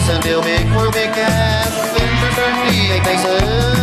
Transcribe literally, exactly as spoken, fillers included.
Jason will make for big cat. Winter turkey, make Tyson.